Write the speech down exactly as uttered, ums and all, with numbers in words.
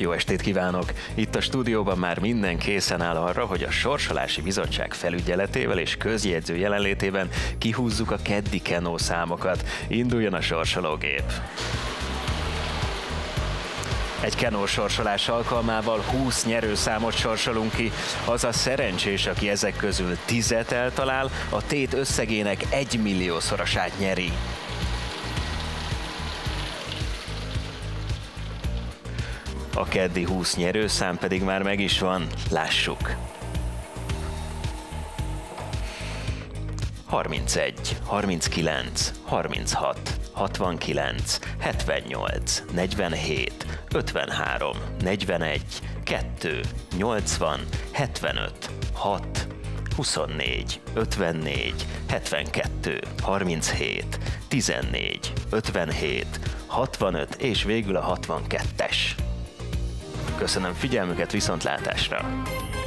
Jó estét kívánok! Itt a stúdióban már minden készen áll arra, hogy a Sorsolási Bizottság felügyeletével és közjegyző jelenlétében kihúzzuk a keddi Kenó számokat. Induljon a sorsológép! Egy Kenó sorsolás alkalmával húsz nyerőszámot sorsolunk ki. Az a szerencsés, aki ezek közül tízet eltalál, a tét összegének egymilliószorosát nyeri. A keddi húsz nyerőszám pedig már meg is van, lássuk! harmincegy, harminckilenc, harminchat, hatvankilenc, hetvennyolc, negyvenhét, ötvenhárom, negyvenegy, kettő, nyolcvan, hetvenöt, hat, huszonnégy, ötvennégy, hetvenkettő, harminchét, tizennégy, ötvenhét, hatvanöt és végül a hatvankettes. Köszönöm figyelmüket, viszontlátásra!